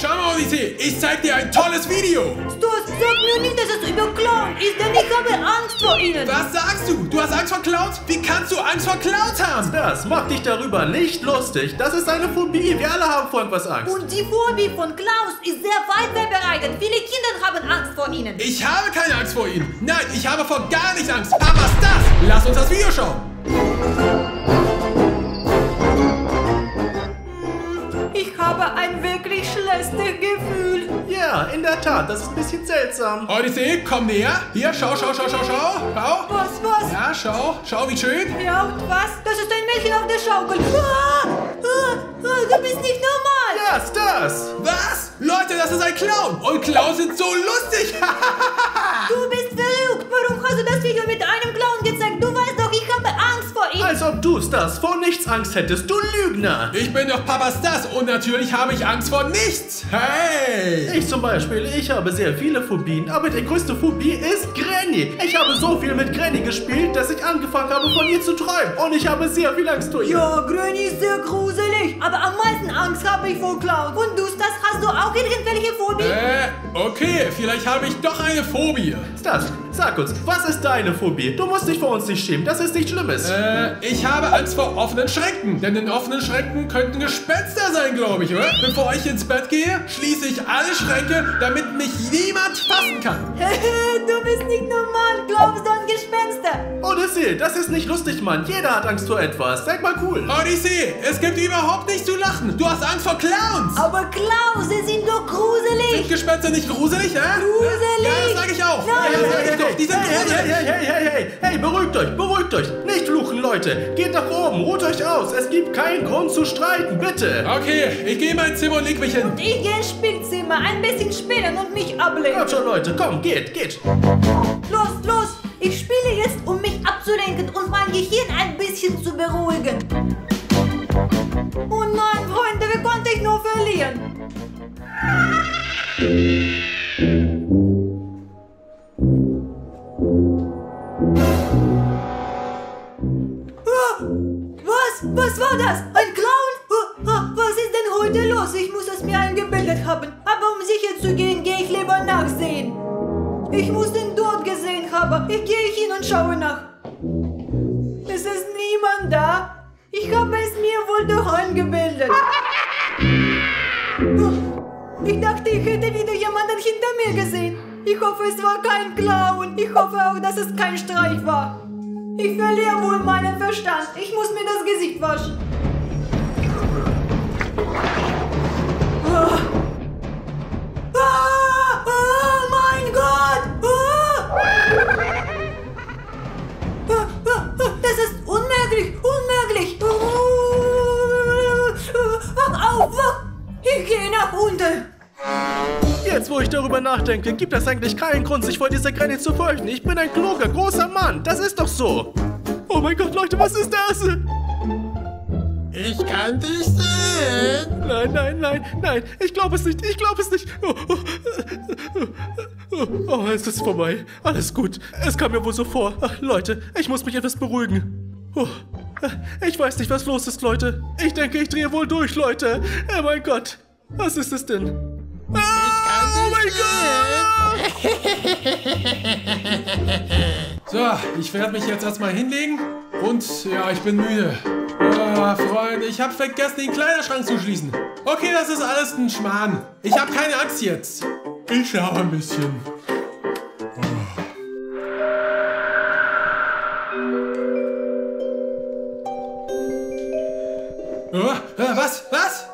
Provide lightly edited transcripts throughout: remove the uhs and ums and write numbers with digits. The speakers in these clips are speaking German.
Schau mal, Odyssee, ich zeig dir ein tolles Video. Stas, sag mir nicht, dass es über Clown ist, denn ich habe Angst vor ihnen. Was sagst du? Du hast Angst vor Clowns? Wie kannst du Angst vor Clowns haben? Das mach dich darüber nicht lustig. Das ist eine Phobie. Wir alle haben vor irgendwas Angst. Und die Phobie von Clowns ist sehr weit verbreitet. Viele Kinder haben Angst vor ihnen. Ich habe keine Angst vor ihnen. Nein, ich habe vor gar nichts Angst. Aber was ist das? Lass uns das Video schauen. Ich habe ein wirklich schlechtes Gefühl. Ja, in der Tat. Das ist ein bisschen seltsam. Odyssee, komm näher. Hier, schau. Schau. Was? Ja, schau, wie schön. Ja, und was? Das ist ein Mädchen auf der Schaukel. Du bist nicht normal. Ja, ist das. Was? Leute, das ist ein Clown. Und Clowns sind so lustig. Du bist verrückt. Warum hast du das Video mit einem Clown gezeigt? Du weißt doch, ich habe Angst vor ihm. Als ob du, Stas, vor nichts Angst hättest. Du Lügner. Ich bin doch Papa Stas und natürlich habe ich Angst vor nichts. Hey. Ich zum Beispiel, ich habe sehr viele Phobien, aber die größte Phobie ist Granny. Ich habe so viel mit Granny gespielt, dass ich angefangen habe, von ihr zu träumen. Und ich habe sehr viel Angst vor ihr. Ja, Granny ist sehr gruselig. Aber am meisten Angst habe ich vor Clowns. Und du, Stas, hast du auch irgendwelche Phobien? Okay, vielleicht habe ich doch eine Phobie. Stas, sag uns, was ist deine Phobie? Du musst dich vor uns nicht schämen, das ist nichts Schlimmes. Ich habe Angst vor offenen Schränken. Denn in offenen Schränken könnten Gespenster sein, glaube ich, oder? Bevor ich ins Bett gehe, schließe ich alle Schränke, damit mich niemand fassen kann. Du bist nicht normal. Glaubst du an Gespenster? Odyssee, das ist nicht lustig, Mann. Jeder hat Angst vor etwas. Sag mal cool. Odyssee, es gibt überhaupt nichts zu lachen. Du hast Angst vor Clowns. Aber Clowns, sie sind doch gruselig. Sind Gespenster nicht gruselig, hä? Gruselig. Ja, das sage ich auch. Nein. Ja, das sage ich doch. Die sind gruselig. Hey, beruhigt euch. Nicht fluchen, Leute. Geht nach oben, ruht euch aus. Es gibt keinen Grund zu streiten, bitte. Okay, ich gehe in mein Zimmer und leg mich hin. Und ich gehe ins Spielzimmer, ein bisschen spielen und mich ablenken. Kommt schon, Leute, komm, geht. Los. Ich spiele jetzt, um mich abzulenken und mein Gehirn ein bisschen zu beruhigen. Oh nein, Freunde, wie konnte ich nur verlieren? Was war das? Ein Clown? Was ist denn heute los? Ich muss es mir eingebildet haben. Aber um sicher zu gehen, gehe ich lieber nachsehen. Ich muss den dort gesehen haben. Ich gehe hin und schaue nach. Es ist niemand da. Ich habe es mir wohl doch eingebildet. Ich dachte, ich hätte wieder jemanden hinter mir gesehen. Ich hoffe, es war kein Clown. Ich hoffe auch, dass es kein Streich war. Ich verliere wohl meinen Verstand. Ich muss mir das Gesicht waschen. Oh mein Gott! Das ist unmöglich! Wach auf! Ich gehe nach unten! Jetzt, wo ich darüber nachdenke, gibt es eigentlich keinen Grund, sich vor dieser Granny zu fürchten. Ich bin ein kluger, großer Mann. Das ist doch so. Oh mein Gott, Leute, was ist das? Ich kann dich sehen. Nein. Ich glaube es nicht. Oh, es ist vorbei. Alles gut. Es kam mir wohl so vor. Ach, Leute, ich muss mich etwas beruhigen. Ich weiß nicht, was los ist, Leute. Ich denke, ich drehe wohl durch, Leute. Oh mein Gott. Was ist es denn? Oh mein Gott! So, ich werde mich jetzt erstmal hinlegen. Und ja, ich bin müde. Freunde, ich habe vergessen, den Kleiderschrank zu schließen. Okay, das ist alles ein Schmarrn. Ich habe keine Angst jetzt. Ich schaue ein bisschen. Was?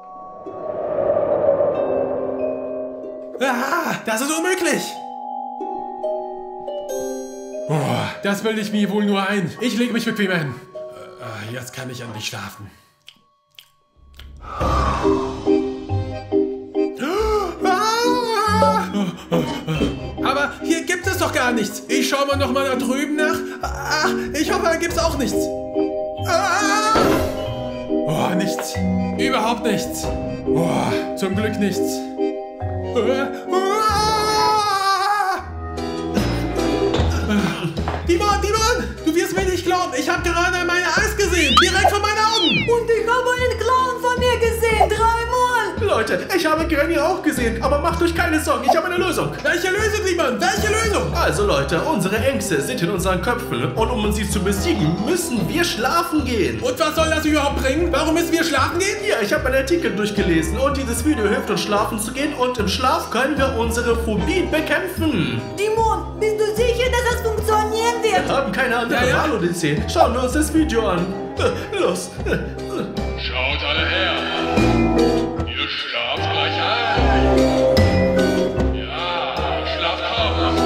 Das ist unmöglich. Das bilde ich mir wohl nur ein. Ich lege mich bequem hin. Jetzt kann ich endlich schlafen. Aber hier gibt es doch gar nichts. Ich schaue mal noch mal da drüben nach. Ich hoffe, da gibt es auch nichts. Nichts. Überhaupt nichts. Zum Glück nichts. Timon, du wirst mir nicht glauben. Ich habe gerade meine Angst gesehen. Direkt vor meinen Augen. Und ich habe einen Clown von mir gesehen. 3 Mal. Leute, Leute, ich habe Granny auch gesehen, aber macht euch keine Sorgen, ich habe eine Lösung. Welche Lösung, Simon? Welche Lösung? Also Leute, unsere Ängste sind in unseren Köpfen und um sie zu besiegen, müssen wir schlafen gehen. Und was soll das überhaupt bringen? Warum müssen wir schlafen gehen? Ja, ich habe einen Artikel durchgelesen und dieses Video hilft uns schlafen zu gehen und im Schlaf können wir unsere Phobien bekämpfen. Timon, bist du sicher, dass das funktionieren wird? Wir haben keine andere Ja. Wahl, Odyssee. Schauen wir uns das Video an. Los. Schaut alle her! Ihr schlaft gleich ein! Ja, schlaft traumhaft!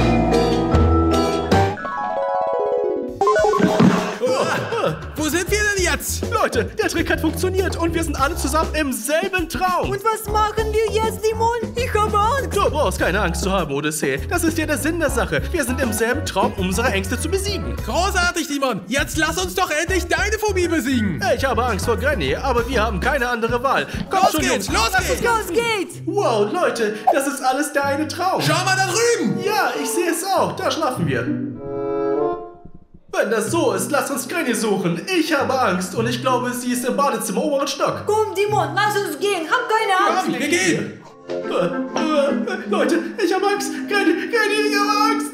Wo sind wir denn jetzt? Leute, der Trick hat funktioniert und wir sind alle zusammen im selben Traum. Und was machen wir jetzt, Timon? Ich habe Angst. Du brauchst keine Angst zu haben, Odyssee. Das ist ja der Sinn der Sache. Wir sind im selben Traum, um unsere Ängste zu besiegen. Großartig, Simon. Jetzt lass uns doch endlich deine Phobie besiegen. Ich habe Angst vor Granny, aber wir haben keine andere Wahl. Komm Los schon, geht's, Jungs. los geht's. Los geht's. Wow, Leute, das ist alles der eine Traum. Schau mal da drüben. Ja, ich sehe es auch. Da schlafen wir. Wenn das so ist, lass uns Granny suchen. Ich habe Angst und ich glaube, sie ist im Badezimmer oberen Stock. Komm, Timon, lass uns gehen. Hab keine Angst. Wir gehen. Leute, ich habe Angst. Granny, ich habe Angst.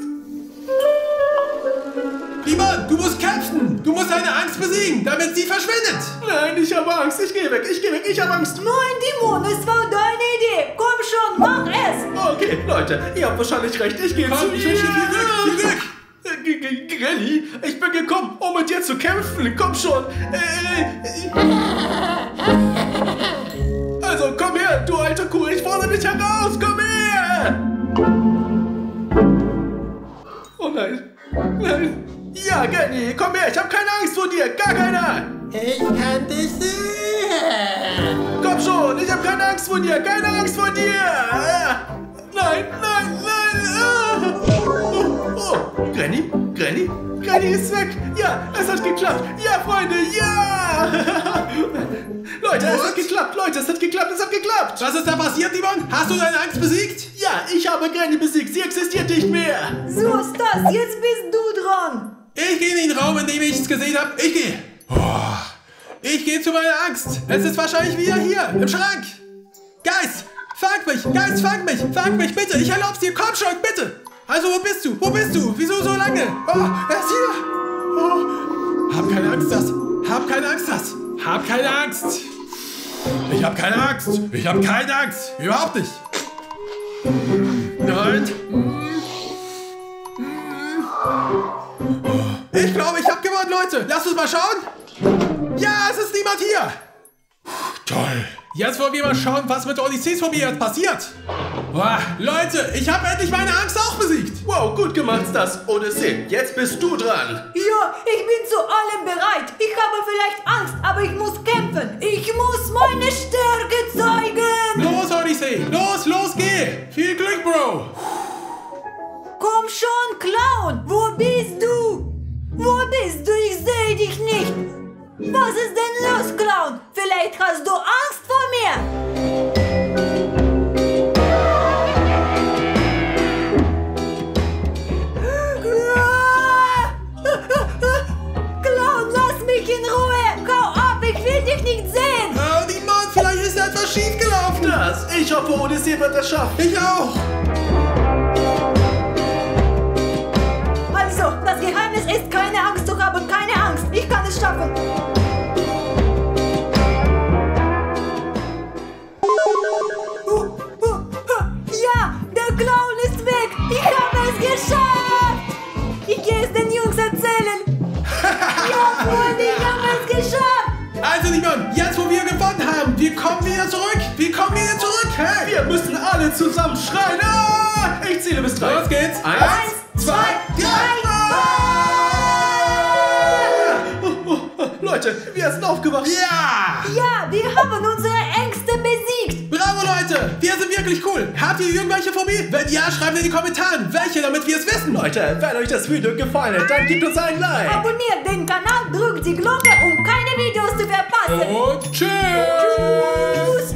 Simon, du musst kämpfen. Du musst deine Angst besiegen, damit sie verschwindet. Nein, ich habe Angst. Ich gehe weg, ich habe Angst. Nein, Timon, es war deine Idee. Komm schon, mach es. Okay, Leute, ihr habt wahrscheinlich recht. Ich gehe zu Komm, ich wünsche dir viel Glück, viel Glück. Granny, ich bin gekommen, um mit dir zu kämpfen. Komm schon. Also, komm her, du alte Kuh. Ich fordere dich heraus. Komm her. Oh nein. Nein. Ja, Granny, komm her. Ich habe keine Angst vor dir. Gar keine. Ich kann dich sehen. Komm schon. Ich habe keine Angst vor dir. Keine Angst vor dir. Nein. Oh, Granny ist weg. Ja, es hat geklappt. Ja, Freunde, ja. Leute, es hat geklappt. Was ist da passiert, Simon? Hast du deine Angst besiegt? Ja, ich habe Granny besiegt. Sie existiert nicht mehr. So ist das. Jetzt bist du dran. Ich gehe in den Raum, in dem ich es gesehen habe. Ich gehe. Ich gehe zu meiner Angst. Es ist wahrscheinlich wieder hier, im Schrank. Geist, fang mich, bitte. Ich erlaub's dir. Komm schon, bitte. Also, wo bist du? Wieso so lange? Oh, er ist hier. Oh. Hab keine Angst, Hab keine Angst. Ich hab keine Angst. Überhaupt nicht. Nein. Ich glaube, ich hab gewonnen, Leute. Lasst uns mal schauen. Ja, es ist niemand hier. Toll. Jetzt wollen wir mal schauen, was mit Odyssees Phobie jetzt passiert. Boah, Leute, ich habe endlich meine Angst auch besiegt. Wow, gut gemacht, das. Odyssee, jetzt bist du dran. Ja, ich bin zu allem bereit. Ich habe vielleicht Angst, aber ich muss kämpfen. Ich muss meine Stärke zeigen. Los, Odyssee. Los, geh. Viel Glück, Bro. Komm schon, Clown. Wo bist du? Ich sehe dich nicht. Was ist denn los, Clown? Vielleicht hast du Angst vor mir. Clown, lass mich in Ruhe. Hau ab, ich will dich nicht sehen. Mann, vielleicht ist etwas schief gelaufen. Ich hoffe, Odyssee wird das schaffen. Ich auch. Also, das Geheimnis ist, keine Angst zu haben. Keine Angst, ich kann es schaffen. Ja, der Clown ist weg. Ich habe es geschafft. Ich gehe es den Jungs erzählen. Ja, Freunde, ich habe es geschafft. Also, Simon, jetzt wo wir gewonnen haben, wir kommen wieder zurück. Hey, Wir müssen alle zusammen schreien. Ah, ich zähle bis 3. los geht's. 1, 2, 3. Leute, wir sind aufgewacht. Ja! Ja, wir haben unsere Ängste besiegt. Bravo, Leute! Wir sind wirklich cool. Habt ihr irgendwelche Phobie? Wenn ja, schreibt in die Kommentare, welche, damit wir es wissen. Leute, wenn euch das Video gefallen hat, dann gebt uns ein Like. Abonniert den Kanal, drückt die Glocke, um keine Videos zu verpassen. Und tschüss!